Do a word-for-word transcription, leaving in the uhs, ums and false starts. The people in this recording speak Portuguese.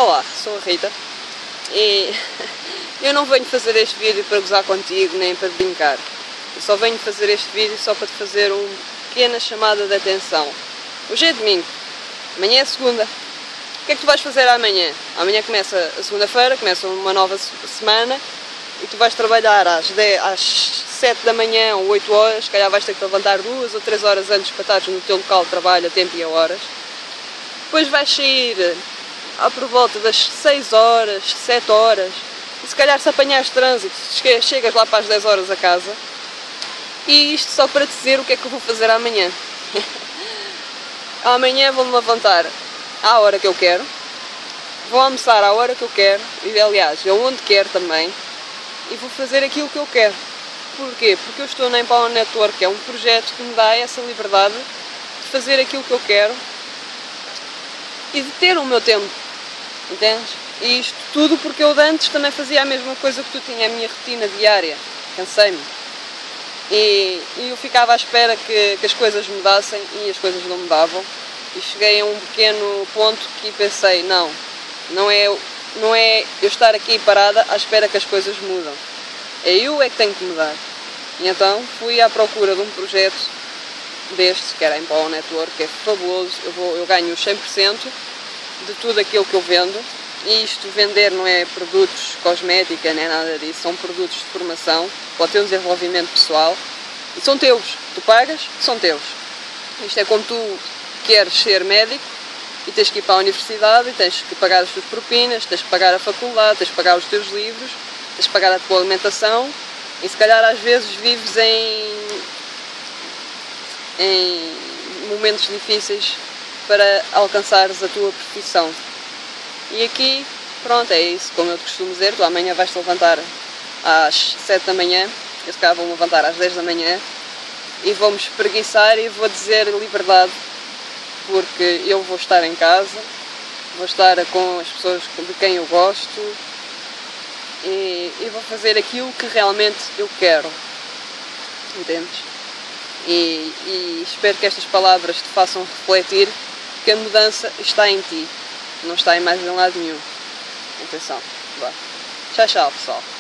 Olá, sou a Rita e eu não venho fazer este vídeo para gozar contigo nem para brincar. Eu só venho fazer este vídeo só para te fazer uma pequena chamada de atenção. Hoje é domingo, amanhã é segunda. O que é que tu vais fazer amanhã? Amanhã começa a segunda-feira, começa uma nova semana e tu vais trabalhar às, dez, às sete da manhã ou oito horas, se calhar vais ter que levantar duas ou três horas antes para estares no teu local de trabalho a tempo e a horas. Depois vais sair à por volta das seis horas, sete horas, e se calhar se apanhares trânsito, chegas lá para as dez horas a casa. E isto só para te dizer o que é que eu vou fazer amanhã. Amanhã vou-me levantar à hora que eu quero, vou almoçar à hora que eu quero, e aliás, aonde quero também, e vou fazer aquilo que eu quero. Porquê? Porque eu estou na Empower Network, que é um projeto que me dá essa liberdade de fazer aquilo que eu quero e de ter o meu tempo, entendes? E isto tudo porque eu de antes também fazia a mesma coisa que tu, tinha a minha rotina diária, cansei-me. E, e eu ficava à espera que, que as coisas mudassem e as coisas não mudavam. E cheguei a um pequeno ponto que pensei, não, não é, não é eu estar aqui parada à espera que as coisas mudam. É eu é que tenho que mudar. E então fui à procura de um projeto destes, que era a Empower Network, que é fabuloso. Eu, vou, eu ganho cem por cento de tudo aquilo que eu vendo. E isto, vender não é produtos cosmética, nem nada disso, são produtos de formação para o teu desenvolvimento pessoal e são teus, tu pagas, são teus. Isto é como tu queres ser médico e tens que ir para a universidade e tens que pagar as tuas propinas, tens que pagar a faculdade, tens que pagar os teus livros, tens que pagar a tua alimentação e se calhar às vezes vives em, em momentos difíceis para alcançares a tua profissão. E aqui, pronto, é isso, como eu te costumo dizer, tu amanhã vais-te levantar às sete da manhã, eu se calhar vou-me levantar às dez da manhã e vou-me espreguiçar e vou dizer liberdade, porque eu vou estar em casa, vou estar com as pessoas de quem eu gosto e, e vou fazer aquilo que realmente eu quero, entendes? E, e espero que estas palavras te façam refletir que a mudança está em ti. Não está em mais em lado nenhum. Atenção. Vá. Tchau, tchau, pessoal.